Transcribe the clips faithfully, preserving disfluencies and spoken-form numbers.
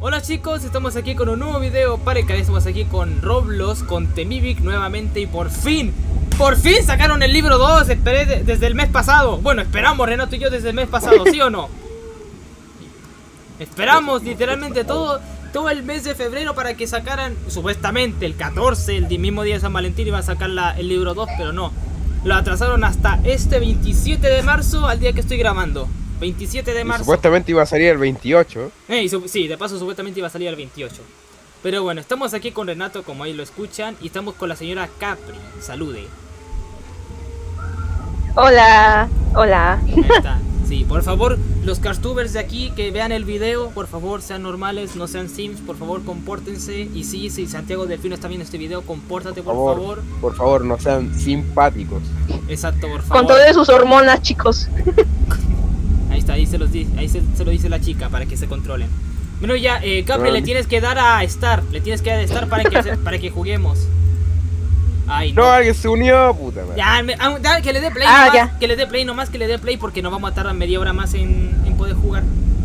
Hola chicos, estamos aquí con un nuevo video para el canal. Estamos aquí con Roblox, con Temivic nuevamente. Y por fin, por fin sacaron el libro dos. Esperé de, desde el mes pasado. Bueno, esperamos Renato y yo desde el mes pasado, ¿sí o no? Esperamos literalmente todo, todo el mes de febrero para que sacaran. Supuestamente el catorce, el mismo día de San Valentín, iba a sacar la, el libro dos, pero no. Lo atrasaron hasta este veintisiete de marzo, al día que estoy grabando. veintisiete de marzo. Y supuestamente iba a salir el veintiocho. Eh, y su sí, de paso supuestamente iba a salir el veintiocho. Pero bueno, estamos aquí con Renato, como ahí lo escuchan. Y estamos con la señora Capri. Salude. Hola, hola. Ahí está. Sí, por favor, los cartubers de aquí que vean el video, por favor, sean normales, no sean sims, por favor, compórtense. Y sí, si Santiago Delfino está viendo este video, compórtate, por, por favor, favor. Por favor, no sean simpáticos. Exacto, por favor. Con todas sus hormonas, chicos. Ahí está, ahí se los dice, ahí se, se lo dice la chica para que se controlen. Bueno, ya, eh, Capri, le tienes que dar a Star, le tienes que dar a Star para que, se, para que juguemos. Ay, no. No, alguien se unió, puta madre. Ya, me, ya, que le dé play ah, nomás, ya. que le dé play nomás, que le dé play porque nos vamos a tardar media hora más en, en poder jugar.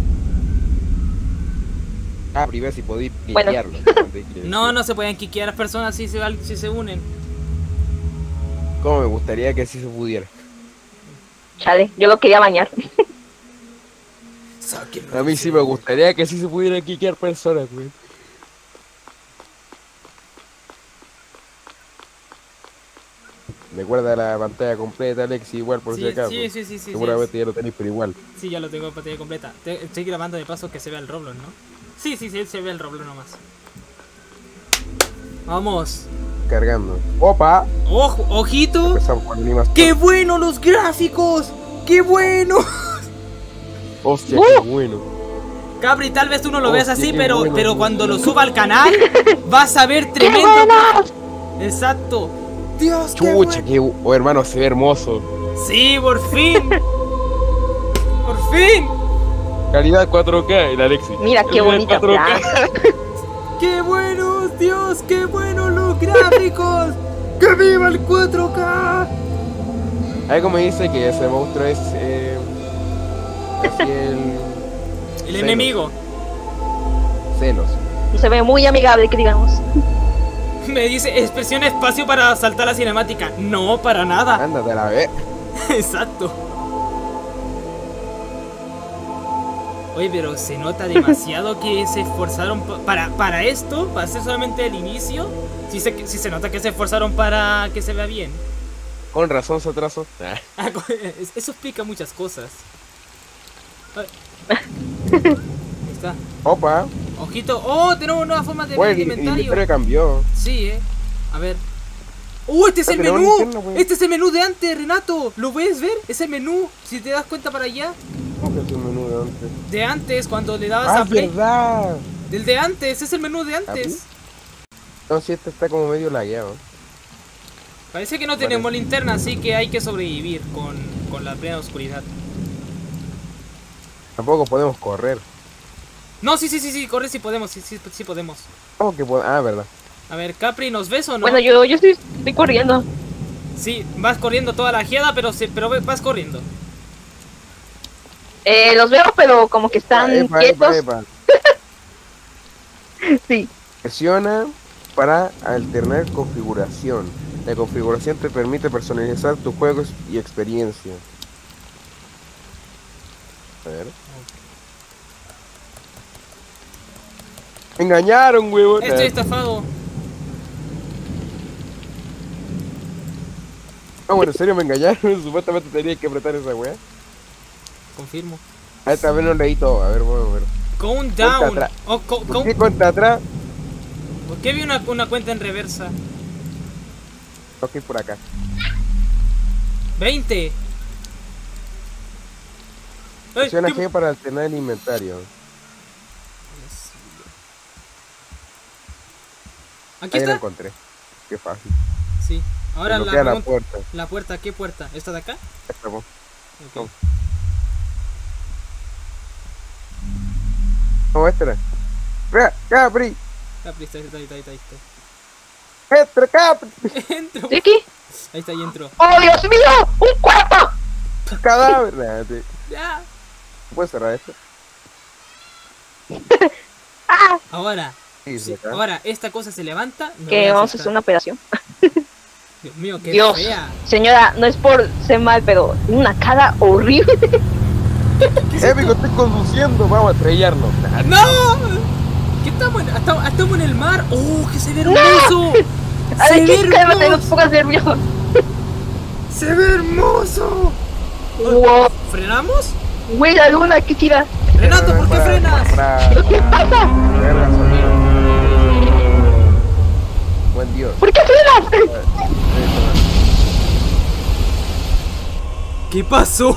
Ah, primero si podéis Bueno. quiquearlo. No, no se pueden quiquear las personas si se, si se unen. Como me gustaría que así se pudiera. Chale, yo lo quería bañar. Sáquenlo. A mí sí me gustaría que así se pudiera quiquear personas, güey. Recuerda la pantalla completa, Alex, igual por Sí, si acaso. sí, sí, sí, sí, Seguramente sí. ya lo tenéis, pero igual. Sí, ya lo tengo en pantalla completa. Te- estoy grabando de paso que se vea el Roblox, ¿no? Sí, sí, sí, se ve el Roblox nomás. Vamos. Cargando. ¡Opa! Ojo, ojito. Empezamos con animación. ¡Qué bueno los gráficos! ¡Qué bueno! Hostia, ¡Uh! qué bueno. Capri, tal vez tú no lo Oh, veas sí, así, qué pero, bueno. pero cuando lo suba al canal vas a ver ¡Qué tremendo. bueno! Exacto. Dios, qué Chucha, bueno. qué... Oh, hermano, se ve hermoso. Sí, por fin. Por fin. Calidad cuatro K, el Alexi. Mira qué Calidad bonita cuatro K. planta. ¡Qué buenos! ¡Dios, qué buenos los gráficos! ¡Que viva el cuatro K! Ahí como dice que ese monstruo es... Eh, así el... El Celos. enemigo. Celos. Se ve muy amigable, que digamos. Me dice, expresión espacio para saltar la cinemática. No, para nada. Ándate a la vez. Exacto. Oye, pero se nota demasiado que se esforzaron pa- para, para esto, para hacer solamente el inicio. Sí se, sí se nota que se esforzaron para que se vea bien. Con razón se atrasó. Ah, co- eso explica muchas cosas. Ay. Ahí está. Opa. Ojito. Oh, tenemos nuevas formas de Bueno, ver el el inventario. inventario cambió. Sí, eh. A ver. ¡Uh! Este es Ah, el tenemos menú. linterna, güey. Este es el menú de antes, Renato. ¿Lo puedes ver? Es el menú. Si te das cuenta para allá. ¿Cómo que es un menú de antes? De antes, cuando le dabas Ah, a play. verdad. Del de antes, es el menú de ¿Ah, antes. No, si este está como medio lagueado. Parece que no tenemos linterna, así que hay que sobrevivir con, con la plena oscuridad. Tampoco podemos correr. No, sí, sí, sí, sí, corre si podemos, sí, sí, sí podemos. ¿Cómo que podemos? Ah, verdad. A ver, Capri, ¿nos ves o no? Bueno, yo, yo estoy, estoy corriendo. Sí, vas corriendo toda la geada, pero, se, pero vas corriendo. Eh, los veo, pero como que están Ah, epa, quietos. epa, epa. Sí. Presiona para alternar configuración. La configuración te permite personalizar tus juegos y experiencia. A ver. Me engañaron, huevón. Estoy estafado. Ah, bueno, en serio me engañaron. Supuestamente tenía que apretar esa weá. Confirmo. Ah, esta vez no leí todo. A ver, vamos a ver. Countdown. Cuenta atrás. Oh, co- ¿Por co- qué cuenta atrás? ¿Por qué vi una, una cuenta en reversa? Ok, por acá. veinte. Ey, Presiona ¿qué- G para alternar el inventario. Aquí Ahí lo está. encontré. Qué fácil. Sí. Ahora la, Desbloquea la pregunta- puerta. la puerta, ¿qué puerta? ¿Esta de acá? Esta, po. Ok. No. No, esta era. Vea, Capri. Capri, está, está, está, está, está. Entra, Capri. Entro. ¿Sí aquí? Ahí está, y entro. ¡Oh, Dios mío! ¡Un cuerpo! Cadáver. Nah, te- Ya. ¿Puedes cerrar esto? ¡Ah! Ahora, Sí, sí, acá. ahora esta cosa se levanta. me voy Que a vamos a hacer asustar. una operación. Dios mío, qué Dios. fea. Señora, no es por ser mal, pero tiene una cara horrible. Épico, estoy conduciendo, vamos a estrellarnos. ¡No! ¿Qué estamos en, estamos, estamos en el mar? ¡Oh, que se ve hermoso! A ¡Se ver, ve chica, cálmate, no te hermoso! pongas nervioso. ¡Se ve hermoso! Wow. ¿Frenamos? Güey, la luna, qué chida. Renato, ¿por qué frenas? ¿Pero qué pasa? Buen Dios. ¿Por qué frenas? ¿Qué pasó?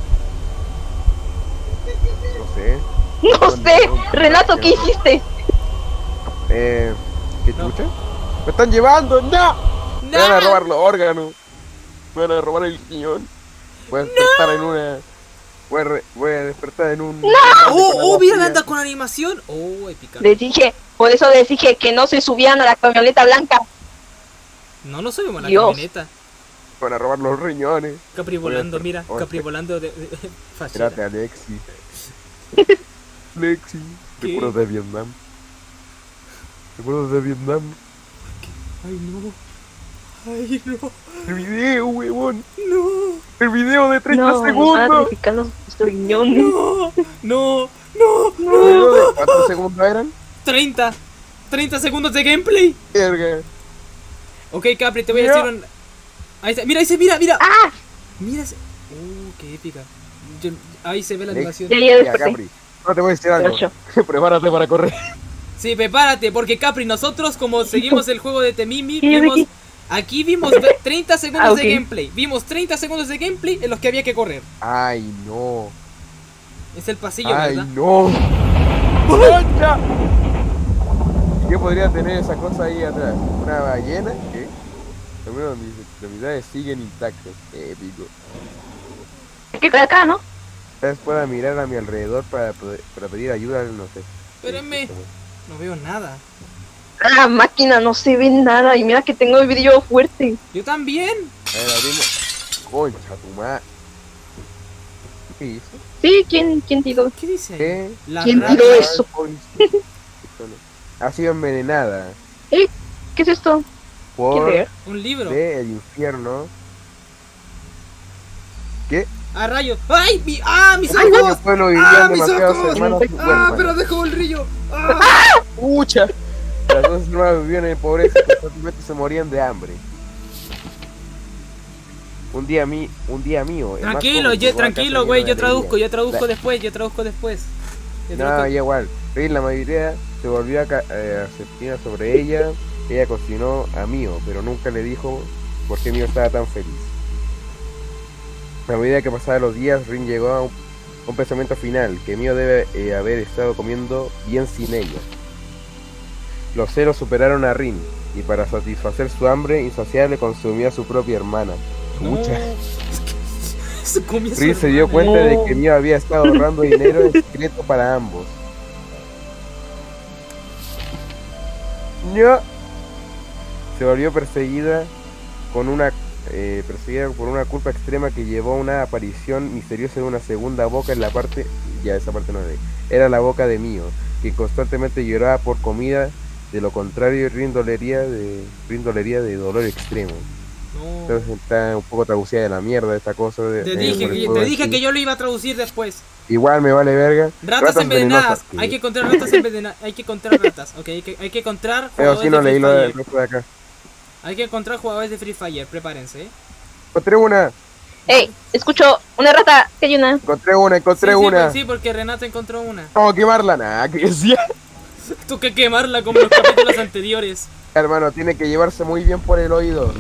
No sé. No sé. Renato, ¿qué hiciste? Eh, ¿qué No. chucha? ¡Me están llevando! ¡No! Me van a ¡No! robar los órganos. Me van a robar el riñón. Voy a despertar en una. Voy a, re- voy a despertar en un. ¡Oh, oh, mira, anda con animación! ¡Oh, épica! Les dije, por eso les dije que no se subían a la camioneta blanca. No nos subimos a la Dios. camioneta. Me van a robar los riñones. Capri volando, Oye, mira, oye. Capri volando de... de- de- fachera. Espérate, Alexi. Alexi. ¿Qué? Recuerdos de Vietnam. Recuerdos de Vietnam. ¡Ay, no! ¡Ay, no! El video, huevón. ¡No! El video de treinta No, nos van a segundos. sacrificar los riñones. ¡No! ¡No! ¡No! ¿El video de cuántos segundos eran? ¡treinta! ¡treinta segundos de gameplay! Verga. Ok, Capri, te voy a Mira. decir un... Ahí está, mira, ahí se mira, mira. ¡Ah! Mira ese... ¡Oh, qué épica! Yo- Ahí se ve la Alex. animación. Ya, ya Ya, desperté. Capri. No te voy a decir algo. Ocho. Prepárate para correr. Sí, prepárate, porque Capri, nosotros como seguimos el juego de Temimi, ¿Qué, vimos... Ricky? Aquí vimos ve- treinta segundos Ah, ok. de gameplay. Vimos treinta segundos de gameplay en los que había que correr. Ay, no. Es el pasillo, Ay, ¿verdad? no. ¡Concha! ¿Qué podría tener esa cosa ahí atrás? ¿Una ballena? ¿Qué? Al menos mis extremidades siguen intactas. Épico. ¿Qué de acá, no? Tal vez pueda mirar a mi alrededor para, poder- para pedir ayuda, no sé. Espérenme. No veo nada. La máquina no se ve nada. Y mira que tengo el video fuerte. Yo también. A ver, abrimos. Concha, tu madre. ¿Qué hizo? Sí, ¿quién, quién tiró? ¿Qué dice ahí? ¿Qué? La ¿Quién rata. tiró eso? Ha sido envenenada ¿Eh? ¿Qué es esto? ¿Qué por leer? Un libro. de el infierno. ¿Qué? Ah, rayos. ¡Ay! Mi... ¡Ah, mis En el ojos! pueblo ¡Ah, vivían mis demasiadas ojos! hermanas ¡Ah, ¡Ah, huérfanas. pero dejó el río! ¡Ah! ¡Pucha! Las dos hermanas vivían en pobreza y constantemente se morían de hambre. Un día mí, un día mío. el más Tranquilo, joven, yo, llegó a casa tranquilo, lleno güey. de Yo traduzco, alegría. yo traduzco La- después, yo traduzco después. Yo No, traduzco- ya igual. Rey, la mayoría se volvió a ca- eh, aceptina sobre ella. Ella cocinó a Mío, pero nunca le dijo por qué Mío estaba tan feliz. A medida que pasaban los días, Rin llegó a un, un pensamiento final, que Mío debe eh, haber estado comiendo bien sin ella. Los celos superaron a Rin, y para satisfacer su hambre insaciable consumió a su propia hermana. No. Chucha. Es que se comió a su Rin se dio hermana. cuenta de No. que Mío había estado ahorrando dinero en secreto para ambos. No. Se volvió perseguida con una eh, perseguida por una culpa extrema que llevó a una aparición misteriosa de una segunda boca en la parte, ya esa parte no la leí. Era la boca de Mío, que constantemente lloraba por comida. De lo contrario, Rin dolería de Rin dolería de dolor extremo. No. Entonces está un poco traducida de la mierda esta cosa. De, Te eh, dije, por el que, juego te en dije sí. que yo lo iba a traducir después. Igual me vale verga. Ratas, envenenadas. ¿qué? Hay que encontrar ratas envenenadas. Hay que encontrar ratas. Ok, hay que, hay que encontrar Pero jugadores si no de leí Free lo de, Fire. lo de acá. Hay que encontrar jugadores de Free Fire. Prepárense. ¿eh? Encontré una, Ey, escucho una rata. Que hay una. encontré una, encontré sí, sí, una. pues sí, porque Renato encontró una. Vamos a quemarla, nada, que decía. Tú que quemarla como en los capítulos anteriores. Hermano, tiene que llevarse muy bien por el oído.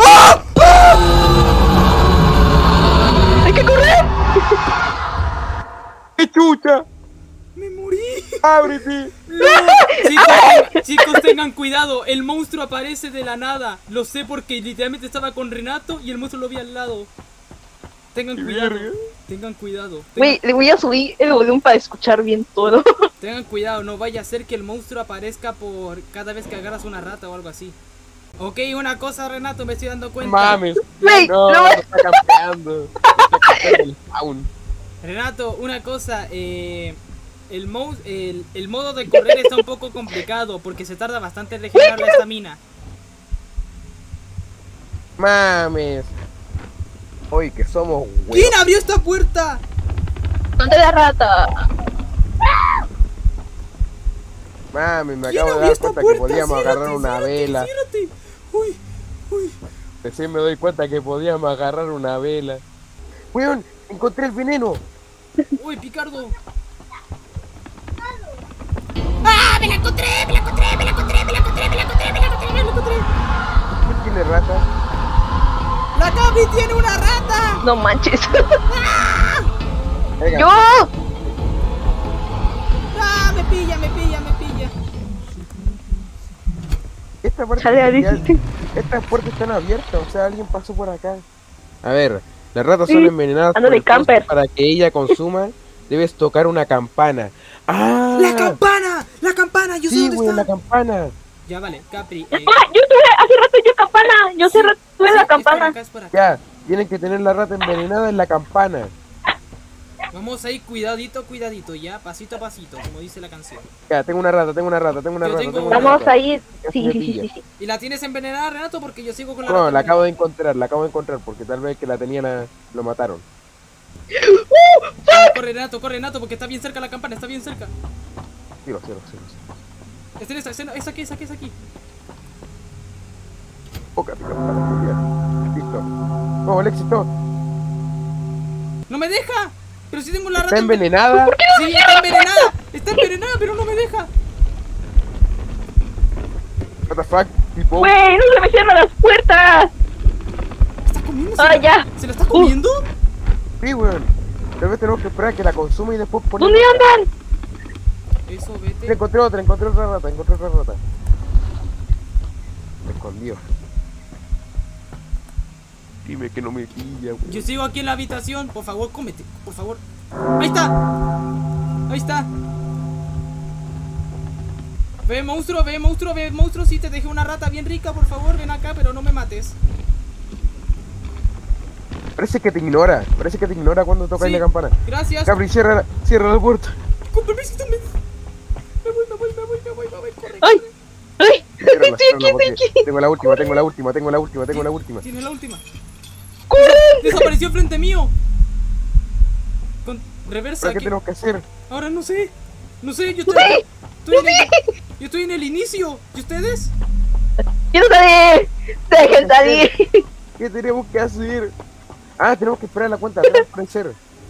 ¡Hay que correr! ¡Qué chucha! Me morí. ¡Ábrete! No. Chicos, ten- chicos, tengan cuidado. El monstruo aparece de la nada. Lo sé porque literalmente estaba con Renato y el monstruo lo vi al lado. Tengan ¡Qué cuidado. verga! Tengan cuidado. Tengan, Güey, le voy a subir el volumen para escuchar bien todo. tengan cuidado. No vaya a ser que el monstruo aparezca por cada vez que agarras una rata o algo así. Ok, una cosa, Renato, me estoy dando cuenta. Mames. Güey, No, no. no está campeando. Está campeando el spawn. Renato, una cosa, eh, el, mo el, el modo de correr está un poco complicado porque se tarda bastante en regenerar la estamina. Mames. Hoy que somos huevos. ¿Quién abrió esta puerta? ¿Dónde la rata? Mames, me ¿Quién acabo de abrió dar esta cuenta puerta? que podíamos Ciérrate, agarrar una ciérrate, vela. ciérrate. Uy, uy. Recién me doy cuenta que podíamos agarrar una vela. Weón, encontré el veneno. Uy, Picardo. ¡Ah! ¡Me la encontré! ¡Me la encontré! ¡Me la encontré! ¡Me la encontré! ¡Me la encontré! ¡Me la encontré! ¡Me la encontré! ¿Quién tiene rata? ¡La Capri tiene una rata! No manches. Venga, ¡Yo! ¡Ah! Me pilla, me pilla, me pilla. esta parte Chale, ya- Alice. estas puertas están abiertas, o sea, alguien pasó por acá. A ver, las ratas son envenenadas ando por de el fósforo. camper. Para que ella consuma, debes tocar una campana. ¡Ah! ¡La campana! ¡La campana! Yo sé Sí, dónde güey, está. la campana. Ya vale, Capri. Eh, ¡Ah! Yo tuve hace rato yo campana. Yo hace rato tuve sí, la es por campana. acá, es por acá. Ya, tienen que tener la rata envenenada en la campana. Vamos ahí, cuidadito, cuidadito, ya, pasito a pasito, como dice la canción. Ya, tengo una rata, tengo una rata, tengo una Yo rata, tengo tengo una una. Vamos rata. a ir. Casi Sí, me sí, sí, pilla. sí, sí. ¿Y la tienes envenenada, Renato? Porque yo sigo con la No, rata la acabo de envenenada. encontrar, la acabo de encontrar, porque tal vez que la tenía la, lo mataron. Corre, Renato, corre, Renato, porque está bien cerca la campana, está bien cerca. Cero, cero, cero, cero. Está en esta, está en- es aquí, es aquí, es aquí. Pócate, campana, Julián. Listo. No, Alexis, no. ¡No me deja! Pero si tengo la Está rata envenenada. Sí, está envenenada. Está envenenada, pero no me deja. What the fuck, tipo. Güey, no se me cierran las puertas. ¿Está comiendo? Ah, ¿Se la- ya. ¿Se la está comiendo? Sí, weón. Tal vez tenemos que esperar a que la consuma y después poner. ¿Dónde andan? Eso, Le vete. encontré otra, encontré otra rata, encontré otra rata. Me escondió. Dime que no me pilla, weón. Yo sigo aquí en la habitación. Por favor, cómete. Por favor. Ahí está. Ahí está. Ve, monstruo, ve, monstruo, ve, monstruo. Si te dejé una rata bien rica, por favor, ven acá, pero no me mates. Parece que te ignora, parece que te ignora cuando tocas Sí. la campana. Gracias. Capri, cierra la, cierra la puerta. Con permiso, me... me voy, me voy, me voy, me voy, me voy. Corre, ¡Ay! corre. ¡Ay! Ciérrala, Estoy aquí, ciérrala, estoy porque aquí. tengo la última, tengo la última, tengo la última, tengo la última. Tiene la última. ¡Corre! Desapareció frente mío. Con reversa. ¿Pero qué que- tenemos que hacer? Ahora no sé. No sé, yo ¡No estoy, sé! estoy en el, yo estoy en el inicio. ¿Y ustedes? ¡Quiero salir! ¡Dejen salir! ¿Qué tenemos que hacer? Ah, tenemos que esperar la cuenta atrás para hacer.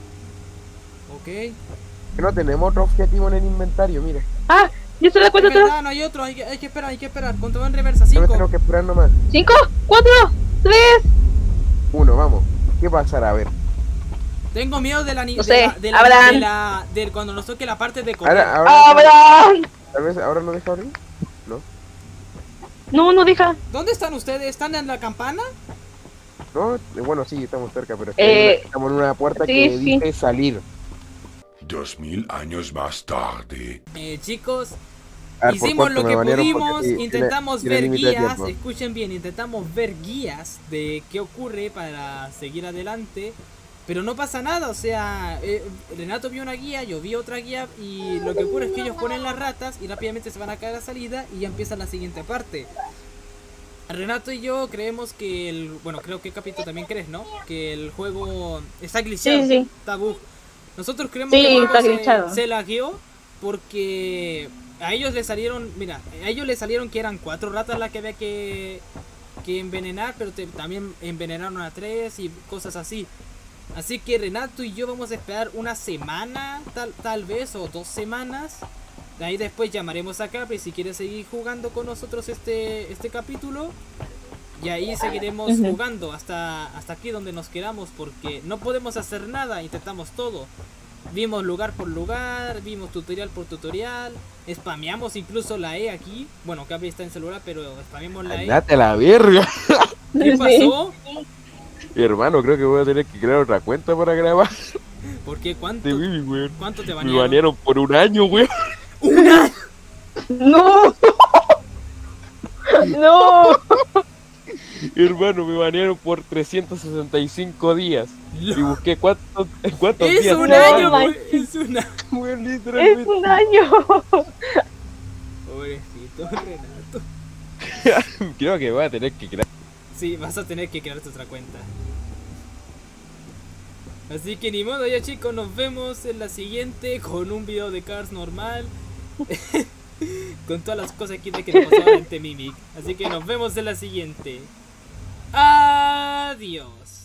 Ok. Que no tenemos otro objetivo en el inventario, mira. ¡Ah! ¡Yo estoy de Es cuenta atrás! verdad, no hay otro. Hay que, hay que esperar, hay que esperar. Conteo en reversa. Tal vez Cinco. tenemos que esperar nomás. ¡Cinco! ¡Cuatro! ¡Tres! Uno, vamos. ¿Qué pasará? A ver. Tengo miedo de la ni- No de sé, la, de la, Abraham. de la- de cuando nos toque la parte de correr. Ahora, ahora, ¡Abraham! tal vez ahora no deja abrir. No, No, no deja. ¿Dónde están ustedes? ¿Están en la campana? no, eh, bueno, sí, estamos cerca, pero es que hay Eh, una- estamos en una puerta sí, que sí. dice salir. Dos mil años más tarde. Eh, chicos, A ver, por hicimos cuánto lo me que banearon porque pudimos, sí, tiene- intentamos tiene ver límite de guías, tiempo. escuchen bien, intentamos ver guías de qué ocurre para seguir adelante, pero no pasa nada, o sea, eh, Renato vio una guía, yo vi otra guía y lo que ocurre es que ellos ponen las ratas y rápidamente se van a caer a la salida y ya empieza la siguiente parte. Renato y yo creemos que el, bueno, creo que Capito también crees, ¿no? Que el juego está glitchado, Sí, sí. está bug. Nosotros creemos Sí, que el juego está se- glitchado. se lagueó porque a ellos le salieron, mira, a ellos le salieron que eran cuatro ratas las que había que, que envenenar, pero te- también envenenaron a tres y cosas así. Así que Renato y yo vamos a esperar una semana, tal, tal vez, o dos semanas. De ahí después llamaremos a Capri si quiere seguir jugando con nosotros este, este capítulo. Y ahí seguiremos Ujú. jugando hasta, hasta aquí donde nos quedamos, porque no podemos hacer nada, intentamos todo. Vimos lugar por lugar, vimos tutorial por tutorial, spameamos incluso la E aquí. Bueno, Capri está en celular, pero spameamos la E. Andate a la verga. ¿Qué Sí. pasó? Hermano, creo que voy a tener que crear otra cuenta para grabar. ¿Por qué? ¿Cuánto, De Vivi, weón. cuánto te Me banearon? banearon por un año, weón. ¡No! ¡No! Hermano, me banearon por trescientos sesenta y cinco días. Y busqué cuántos, cuántos Es días. un tenía. año, No, pues, es un año. Weón, Es literalmente. un año. Pobrecito Renato. Creo que voy a tener que crear. Sí, vas a tener que crearte otra cuenta. Así que ni modo, ya chicos, nos vemos en la siguiente con un video de Cars normal. Con todas las cosas que que nos pasaron en Temimic. Así que nos vemos en la siguiente. Adiós.